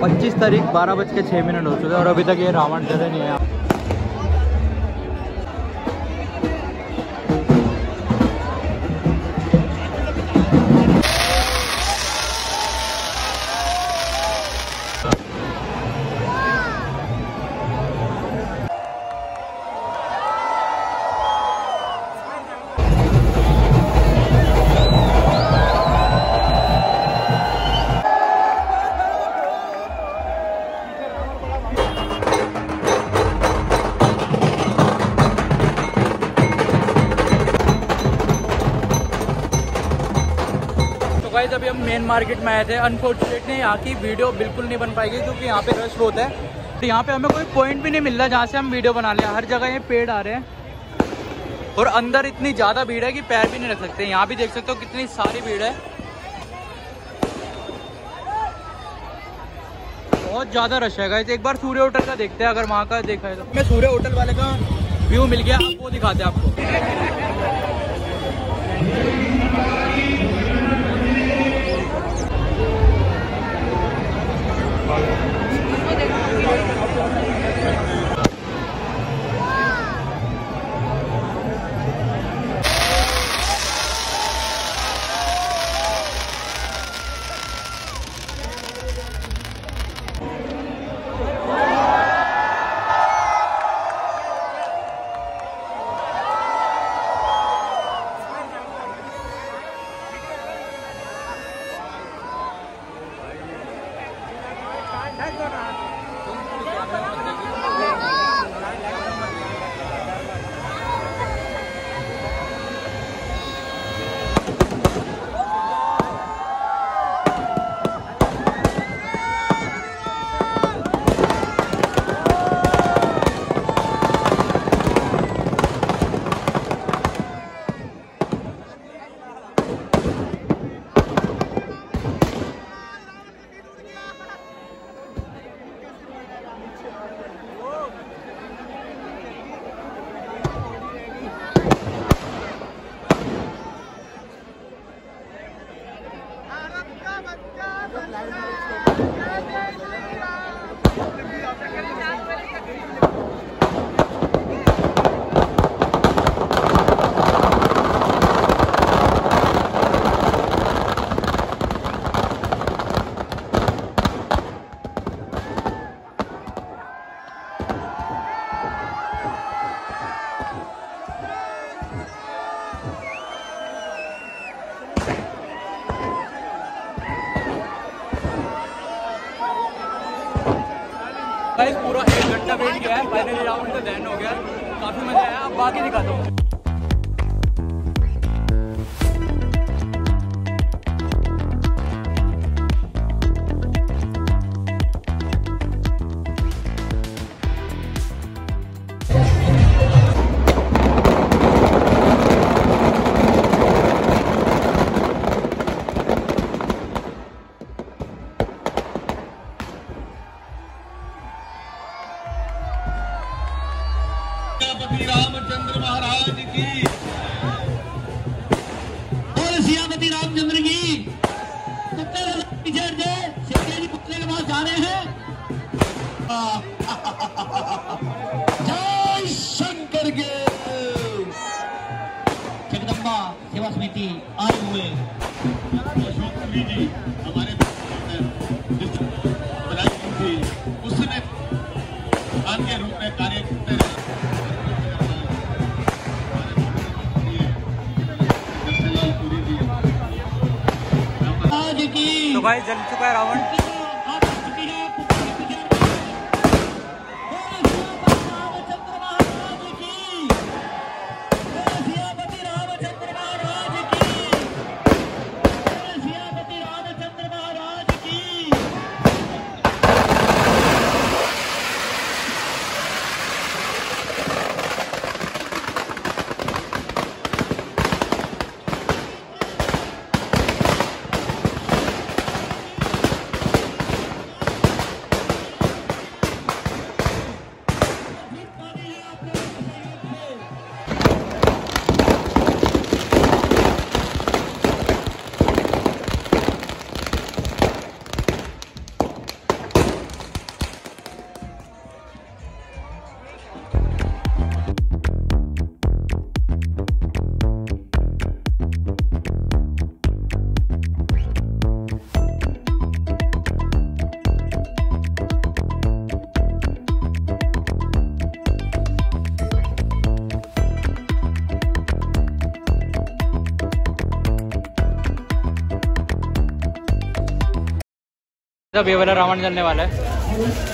25 तारीख 12:06 हो चुके और अभी तक ये रावण चले नहीं है। गाइस अभी हम मेन मार्केट में आए थे। अनफॉर्चुनेटली यहाँ की वीडियो बिल्कुल नहीं बन पाएगी क्योंकि यहाँ पे रश बहुत है। तो यहाँ पे हमें कोई पॉइंट भी नहीं मिल रहा जहाँ से हम वीडियो बना लें। हर जगह ये पेड़ आ रहे हैं और अंदर इतनी ज़्यादा भीड़ है कि पैर भी नहीं रख सकते। यहाँ भी देख सकते हो कितनी सारी भीड़ है, बहुत ज़्यादा रश है गाइस। एक बार सूर्य होटल का देखते हैं, अगर वहाँ का देखा है तो। मैं सूर्य होटल वाले का व्यू मिल गया, वो दिखाते हैं आपको। गाइस पूरा 1 घंटा वेट किया है, फाइनली राउंड का दहन हो गया, काफी मजा आया। अब बाकी दिखाता हूँ। सियापति रामचंद्र महाराज की, और सियापति रामचंद्र की। जी पुतले के पास जा रहे हैं। जय शंकर के जगदम्बा सेवा समिति आए हुए जी हमारे थी उसने के रूप में कार्य करते रहे। तो भाई जल चुका है रावण। अब ये वाला रावण जलने वाला है।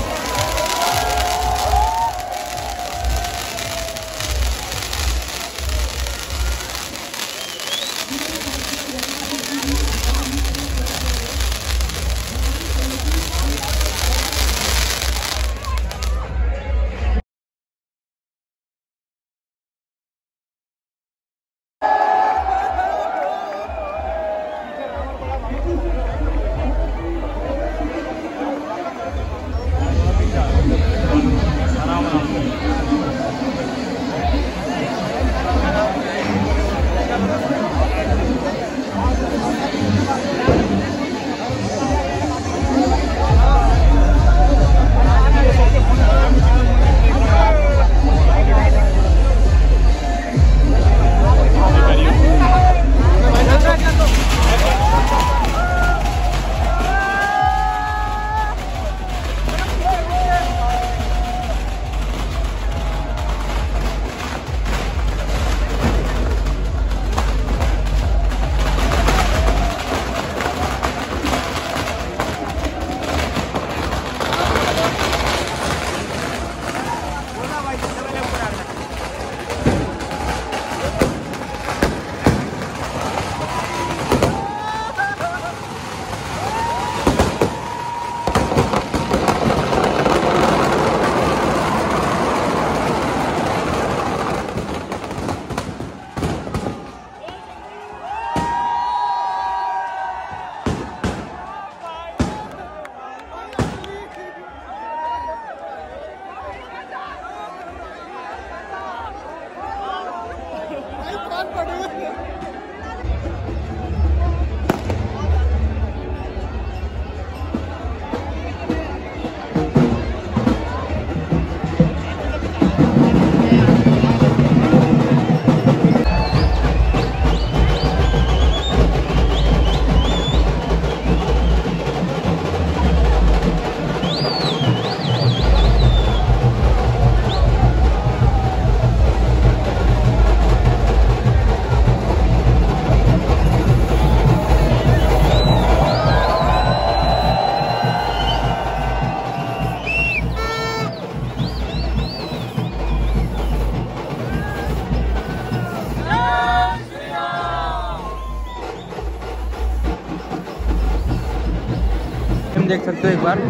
देख सकते हो एक बार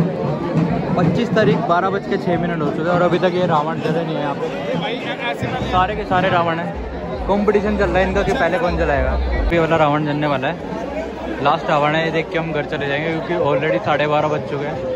25 तारीख 12:06 हो चुके हैं और अभी तक ये रावण जले नहीं है। यहाँ पे सारे के सारे रावण हैं। कंपटीशन चल रहा है इनका कि पहले कौन जलाएगा। ये वाला रावण जलने वाला है, लास्ट रावण है। ये देख के हम घर चले जाएंगे क्योंकि ऑलरेडी 12:30 बज चुके हैं।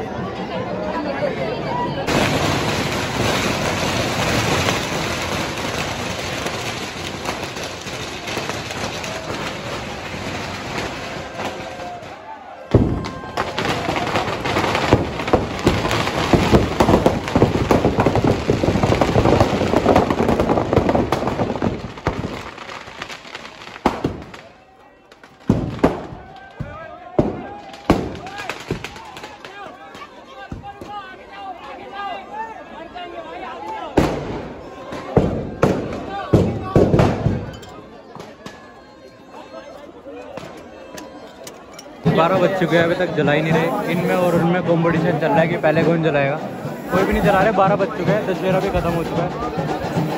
12 बज चुके हैं, अभी तक जला ही नहीं रहे। इनमें और उनमें कॉम्पिटिशन चल रहा है कि पहले कौन जलाएगा। कोई भी नहीं जला रहे। 12 बज चुके हैं, दशहरा भी खत्म हो चुका है।